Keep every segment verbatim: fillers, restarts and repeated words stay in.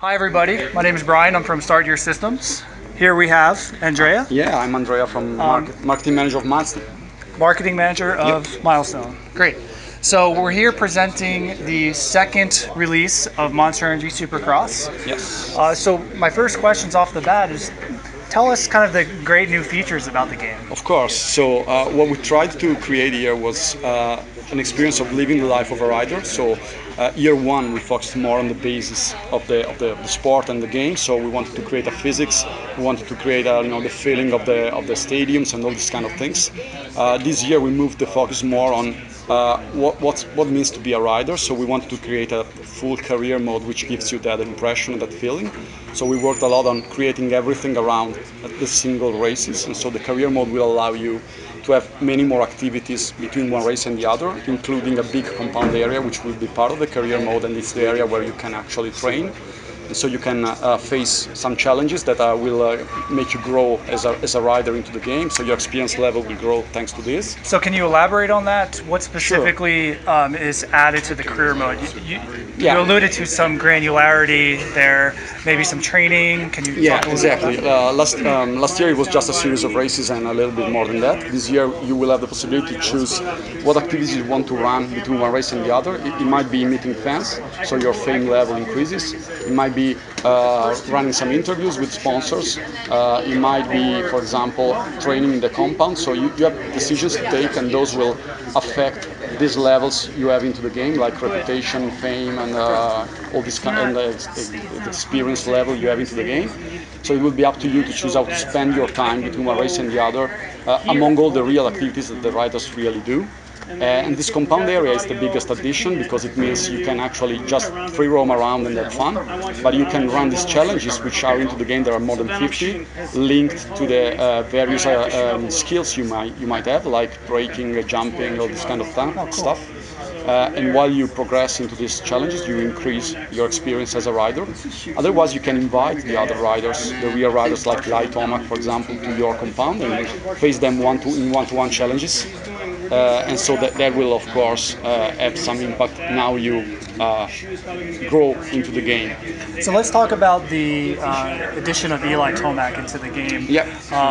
Hi everybody, my name is Brian, I'm from Start Your Systems. Here we have Andrea, Yeah, I'm Andrea from market, marketing manager of Milestone. marketing manager of Yep. Milestone. Great. So we're here presenting the second release of Monster Energy Supercross. Yes. Uh, so my first questions off the bat is, tell us kind of the great new features about the game. Of course. So uh, what we tried to create here was uh, an experience of living the life of a rider. So uh, year one we focused more on the basis of the, of the of the sport and the game. So we wanted to create a physics. We wanted to create a, you know the feeling of the of the stadiums and all these kind of things. Uh, this year we moved the focus more on uh, what what's, what it means to be a rider. So we wanted to create a full career mode which gives you that impression and that feeling. So we worked a lot on creating everything around the single races, and so the career mode will allow you to have many more activities between one race and the other, including a big compound area which will be part of the career mode, and it's the area where you can actually train. And so you can uh, face some challenges that uh, will uh, make you grow as a, as a rider into the game. So your experience level will grow thanks to this. So can you elaborate on that? What Sure. specifically um, is added to the career mode? You, you, Yeah. you alluded to some granularity there, maybe some training. Can you Yeah, talk a little bit about exactly. that? Uh, last um, last year it was just a series of races and a little bit more than that. This year you will have the possibility to choose what activities you want to run between one race and the other. It, it might be meeting fans, so your fame level increases. It might be uh, running some interviews with sponsors. Uh, it might be, for example, training in the compound. So you, you have decisions to take, and those will affect these levels you have into the game, like reputation, fame, and uh, all this kind and the, the experience level you have into the game. So it will be up to you to choose how to spend your time between one race and the other, uh, among all the real activities that the riders really do. Uh, and this compound area is the biggest addition because it means you can actually just free roam around and have fun, but you can run these challenges which are into the game. There are more than fifty linked to the uh, various uh, um, skills you might you might have, like braking, uh, jumping, all this kind of th- stuff. Uh, and while you progress into these challenges, you increase your experience as a rider. Otherwise, you can invite the other riders, the real riders like Eli Tomac, for example, to your compound and face them one to in one-to-one challenges. Uh, and so that, that will, of course, uh, have some impact. Now you uh, grow into the game. So let's talk about the uh, addition of Eli Tomac into the game. Yeah.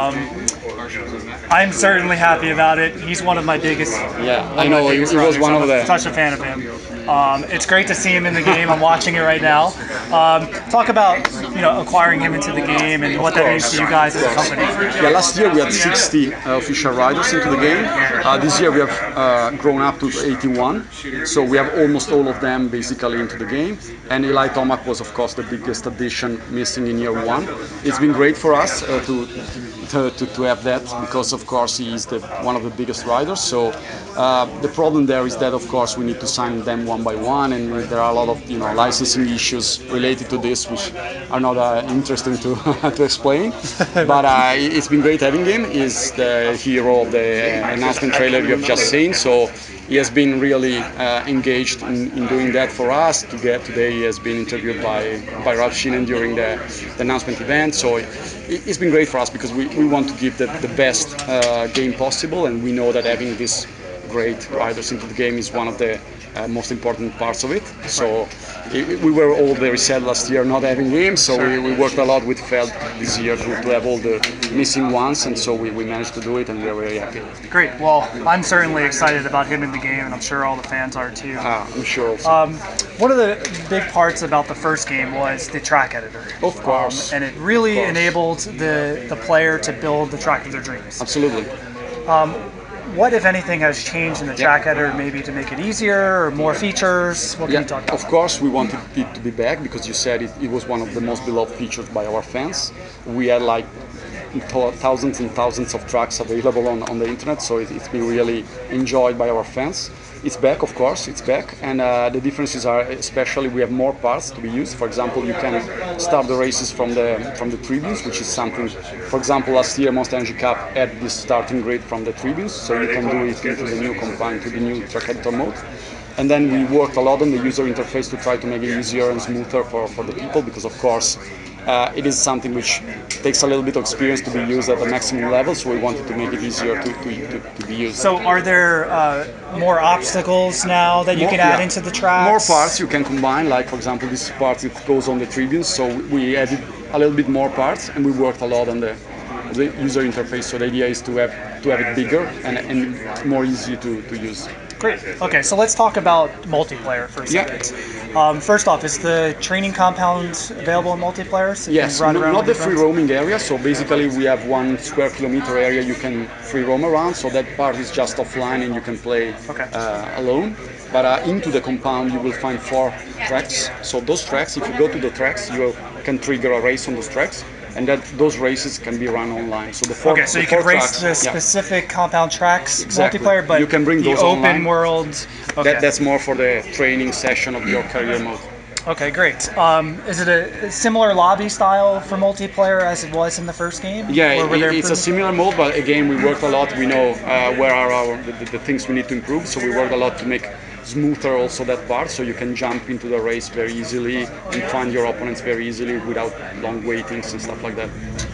I'm certainly happy about it. He's one of my biggest. Yeah, one I of my know he, biggest he was runners. one I'm of a- the. such a fan of him. Um, it's great to see him in the game. I'm watching it right now. Um, talk about you know acquiring him into the game and what that means to you guys as a company. Yeah, last year we had sixty uh, official riders into the game. Uh, this year we have uh, grown up to eighty-one, so we have almost all of them basically into the game. And Eli Tomac was, of course, the biggest addition missing in year one. It's been great for us uh, to, to, to to have that because, of course, he is the, one of the biggest riders. So uh, the problem there is that, of course, we need to sign them one by one, and there are a lot of you know licensing issues related to this, which are not uh, interesting to to explain. But uh, it's been great having him. He's the hero of the announcement trailer you have just seen. So he has been really uh, engaged in, in doing that for us. To get today, he has been interviewed by by Ralph Sheenan during the, the announcement event. So it, it's been great for us because we, we want to give the, the best uh, game possible, and we know that having these great riders into the game is one of the uh, most important parts of it. So it, we were all very sad last year not having him. So we, we worked a lot with Feld this year to, to have all the missing ones, and so we, we managed to do it, and we are very happy. Great. Well, I'm certainly excited about him in the game, and I'm sure all the fans are too. Ah, I'm sure. Also. One of the big parts about the first game was the track editor. Of course. Um, and it really course. enabled the, the player to build the track of their dreams. Absolutely. What, if anything, has changed in the track editor maybe to make it easier or more features? What can Yeah, you talk about? of course, we wanted it to be back because you said it, it was one of the most beloved features by our fans. We had like thousands and thousands of tracks available on, on the internet, so it, it's been really enjoyed by our fans. It's back, of course, it's back, and uh, the differences are especially we have more parts to be used. For example, you can start the races from the from the tribunes, which is something. For example, last year Monster Energy Cup had this starting grid from the tribunes, so you can do it into the new compliant to the new track editor mode. And then we worked a lot on the user interface to try to make it easier and smoother for, for the people because, of course, uh, it is something which takes a little bit of experience to be used at the maximum level, so we wanted to make it easier to, to, to, to be used. So are there uh, more obstacles now that you More- can add yeah. into the tracks? More parts you can combine, like for example this part it goes on the tribunes, so we added a little bit more parts and we worked a lot on the, the user interface. So the idea is to have to have it bigger and, and more easy to, to use. Great. Okay, so let's talk about multiplayer for a Yeah. second. Um, first off, is the training compound available in multiplayer? So you Yes, can run no- around not with the your free friends? roaming area. So basically, we have one square kilometer area you can free roam around. So that part is just offline and you can play Okay. uh, alone. But uh, into the compound, you will find four tracks. So those tracks, if you go to the tracks, you can trigger a race on those tracks, and that those races can be run online. So the four, Okay, so the you can four race tracks, the yeah, specific compound tracks Exactly. multiplayer, but You can bring the those open online. world. Okay. that, that's more for the training session of your career mode. Okay, great. Um, is it a similar lobby style for multiplayer as it was in the first game? Yeah, Or were it, there it's a improvements? similar mode, but again, we worked a lot. We know uh, where are our the, the, the things we need to improve, so we worked a lot to make smoother also that part, so you can jump into the race very easily and find your opponents very easily without long waitings and stuff like that.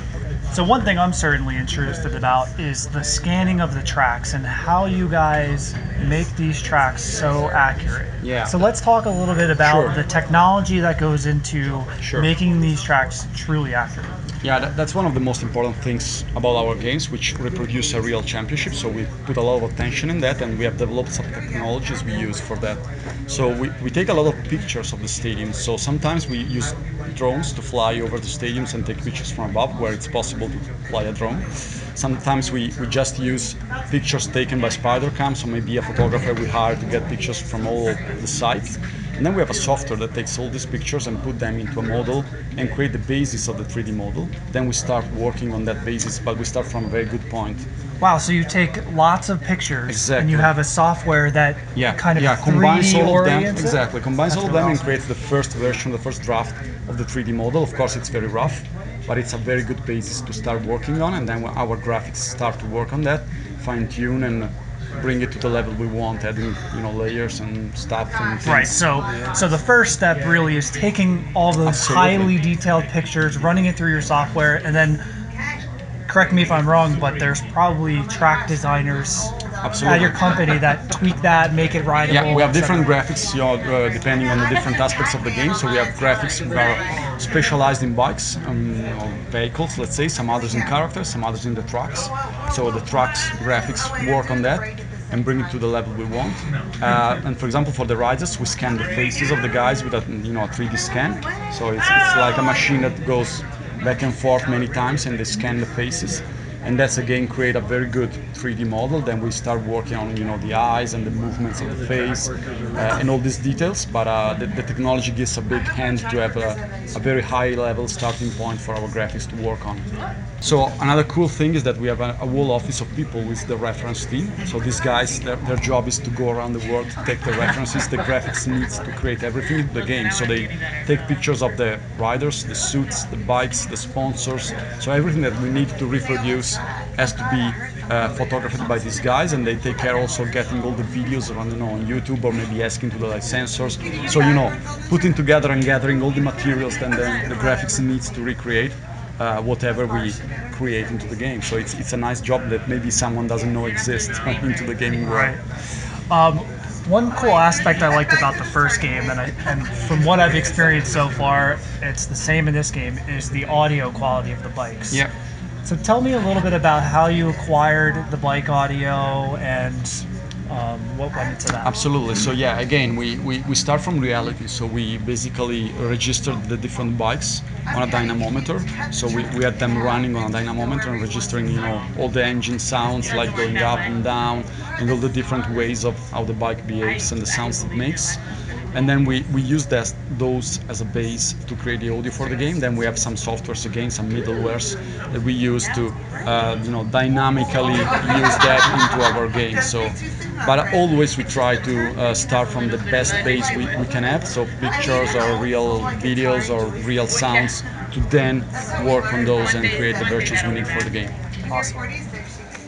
So one thing I'm certainly interested about is the scanning of the tracks and how you guys make these tracks so accurate. Yeah. So let's talk a little bit about Sure. the technology that goes into Sure. making these tracks truly accurate. Yeah, that, that's one of the most important things about our games, which reproduce a real championship. So we put a lot of attention in that, and we have developed some technologies we use for that. So we, we take a lot of pictures of the stadiums. So sometimes we use drones to fly over the stadiums and take pictures from above, where it's possible to fly a drone. Sometimes we, we just use pictures taken by SpiderCam, so maybe a photographer we hire to get pictures from all the sites. And then we have a software that takes all these pictures and put them into a model and create the basis of the three D model. Then we start working on that basis, but we start from a very good point. Wow, so you take lots of pictures and you Exactly. have a software that Yeah, kind of yeah, combines three D all of them orients it? exactly. Combines That's all of really them and awesome. creates the first version, the first draft of the three D model. Of course, it's very rough, but it's a very good basis to start working on. And then our graphics start to work on that, fine tune, and bring it to the level we want, adding you know layers and stuff and things. Right. So, so the first step really is taking all those Absolutely. highly detailed pictures, running it through your software, and then correct me if I'm wrong, but there's probably track designers Absolutely. at your company that tweak that, make it rideable. Yeah, we have et cetera. different graphics, you know, uh, depending on the different aspects of the game. So we have graphics that are specialized in bikes, um, or vehicles, let's say. Some others in characters, some others in the trucks. So the trucks graphics work on that and bring it to the level we want. Uh, and for example, for the riders, we scan the faces of the guys with a you know a three D scan. So it's, it's like a machine that goes back and forth many times, and they scan the faces. And that's again create a very good three D model. Then we start working on you know the eyes and the movements of the face uh, and all these details. But uh, the, the technology gives a big hand to have a, a very high level starting point for our graphics to work on. So another cool thing is that we have a, a whole office of people with the reference team. So these guys, their, their job is to go around the world to take the references, the graphics needs to create everything in the game. So they take pictures of the riders, the suits, the bikes, the sponsors. So everything that we need to reproduce has to be uh, photographed by these guys, and they take care also getting all the videos on, you know, on YouTube, or maybe asking to the licensors. So you know, putting together and gathering all the materials that the, the graphics needs to recreate uh, whatever we create into the game. So it's it's a nice job that maybe someone doesn't know exists into the gaming world. Right. One cool aspect I liked about the first game, and, I, and from what I've experienced so far, it's the same in this game, is the audio quality of the bikes. Yeah. So tell me a little bit about how you acquired the bike audio and um, what went into that. Absolutely. So yeah, again, we, we, we start from reality. So we basically registered the different bikes on a dynamometer. So we, we had them running on a dynamometer and registering, you know, all the engine sounds, like going up and down, and all the different ways of how the bike behaves and the sounds it makes. And then we, we use that, those as a base to create the audio for the game. Then we have some softwares again, some middlewares that we use to uh, you know dynamically use that into our game. So, but always we try to uh, start from the best base we, we can have. So pictures or real videos or real sounds, to then work on those and create the virtues we need for the game. Awesome.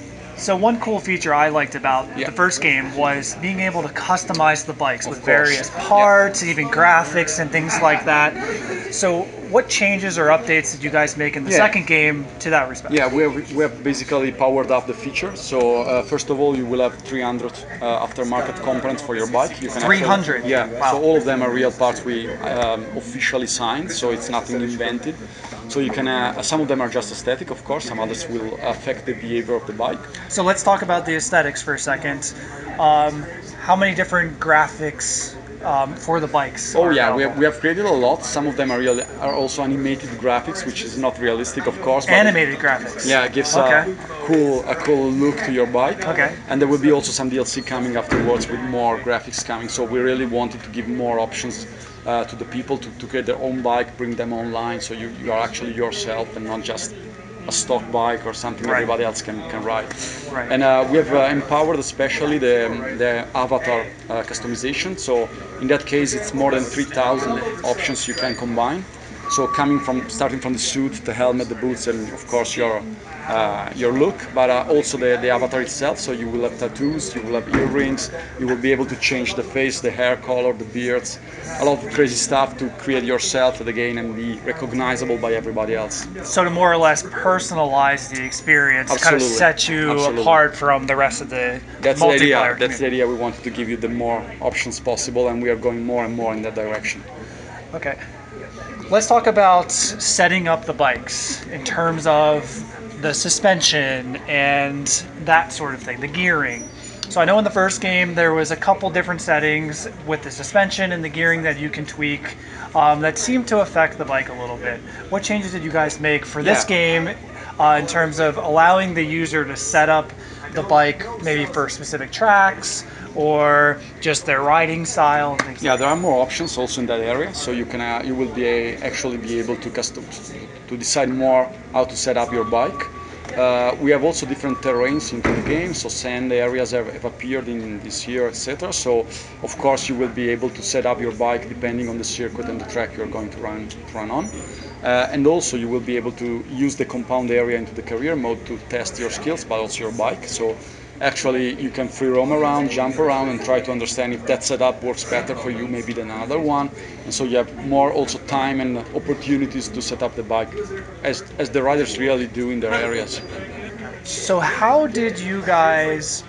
So one cool feature I liked about Yeah. the first game was being able to customize the bikes with course. various parts, even graphics and things like that. So what changes or updates did you guys make in the Yeah. second game to that respect? Yeah, we have, we have basically powered up the feature. So uh, first of all, you will have three hundred uh, aftermarket components for your bike. You can three hundred? Actually, yeah. Wow. So all of them are real parts we um, officially signed. So it's nothing invented. So you can. Uh, some of them are just aesthetic, of course. Some others will affect the behavior of the bike. So let's talk about the aesthetics for a second. Um, how many different graphics um, for the bikes? Oh are yeah, we available? have, we have created a lot. Some of them are real, are also animated graphics, which is not realistic, of course. But Animated graphics. yeah, it gives Okay. a cool a cool look to your bike. Okay. And there will be also some D L C coming afterwards with more graphics coming. So we really wanted to give more options uh, to the people to, to create their own bike, bring them online, so you, you are actually yourself and not just a stock bike or something Right. everybody else can, can ride. Right. And uh, we have uh, empowered especially the, the avatar uh, customization. So in that case, it's more than three thousand options you can combine. So coming from starting from the suit, the helmet, the boots, and of course your uh, your look, but uh, also the, the avatar itself. So you will have tattoos, you will have earrings, you will be able to change the face, the hair color, the beards, a lot of crazy stuff to create yourself again and be recognizable by everybody else. So to more or less personalize the experience, kind of Absolutely. set you Absolutely. apart from the rest of the That's the multiplayer idea. community. That's the idea. We wanted to give you the more options possible, and we are going more and more in that direction. Okay. Let's talk about setting up the bikes in terms of the suspension and that sort of thing, the gearing. So I know in the first game there was a couple different settings with the suspension and the gearing that you can tweak um, that seemed to affect the bike a little bit. What changes did you guys make for this Yeah. game uh, in terms of allowing the user to set up the bike maybe for specific tracks or just their riding style and things Yeah, like there are more options also in that area, so you can uh, you will be a, actually be able to custom to decide more how to set up your bike. Uh, we have also different terrains into the game, so sand areas have, have appeared in this year, et cetera. So of course you will be able to set up your bike depending on the circuit and the track you're going to run to run on. Uh, and also you will be able to use the compound area into the career mode to test your skills, but also your bike. So actually you can free roam around, jump around, and try to understand if that setup works better for you maybe than another one. And so you have more also time and opportunities to set up the bike as, as the riders really do in their areas. So how did you guys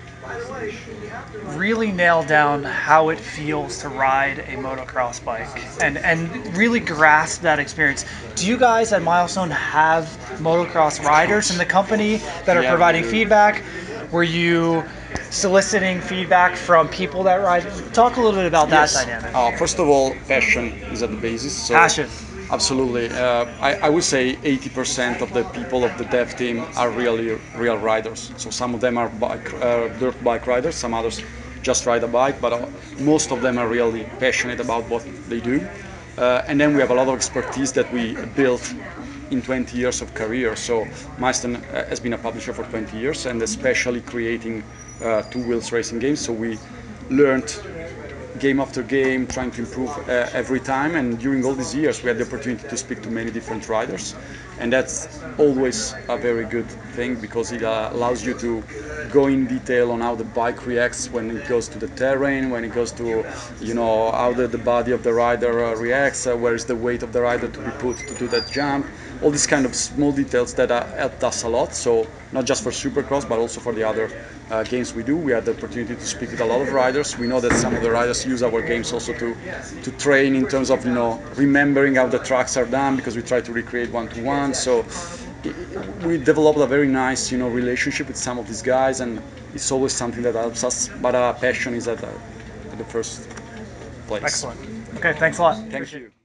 really nail down how it feels to ride a motocross bike and and really grasp that experience? Do you guys at Milestone have motocross riders in the company that are Yeah, providing we do. feedback? Were you soliciting feedback from people that ride? Talk a little bit about that Yes. dynamic. Uh, first of all, passion is at the basis. So Passion. absolutely. Uh, I, I would say eighty percent of the people of the dev team are really real riders. So some of them are bike, uh, dirt bike riders, some others just ride a bike, but uh, most of them are really passionate about what they do. Uh, and then we have a lot of expertise that we built in twenty years of career. So Milestone uh, has been a publisher for twenty years, and especially creating uh, two wheels racing games. So we learned game after game, trying to improve uh, every time. And during all these years, we had the opportunity to speak to many different riders, and that's always a very good thing because it uh, allows you to go in detail on how the bike reacts when it goes to the terrain, when it goes to, you know, how the, the body of the rider uh, reacts, uh, where is the weight of the rider to be put to do that jump. All these kind of small details that uh, helped us a lot. So not just for Supercross, but also for the other uh, games we do. We had the opportunity to speak with a lot of riders. We know that some of the riders use our games also to to train in terms of, you know, remembering how the tracks are done because we try to recreate one to one. So we developed a very nice, you know, relationship with some of these guys, and it's always something that helps us. But our passion is at the, at the first place. Excellent. Okay, thanks a lot. Thank you.